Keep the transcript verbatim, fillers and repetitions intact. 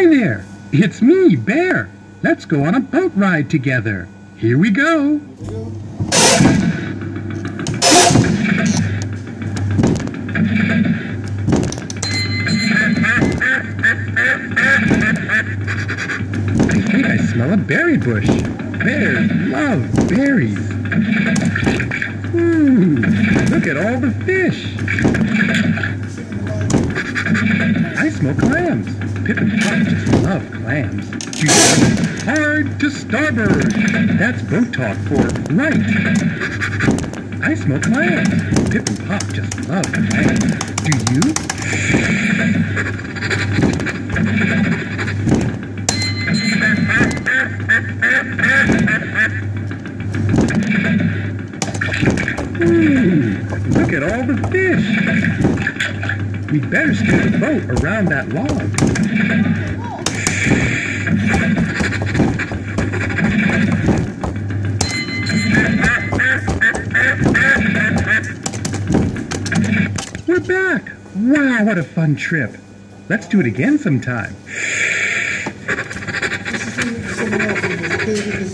Hi there, it's me, Bear. Let's go on a boat ride together. Here we go. I think I smell a berry bush. Bears love berries. Ooh, look at all the fish. I smell clams. Pip and Pop just love clams. Hard to starboard. That's boat talk for right. I smell clams. Pip and Pop just love clams. Do you? Ooh, look at all the fish. We'd better steer the boat around that log. We're back! Wow, what a fun trip. Let's do it again sometime.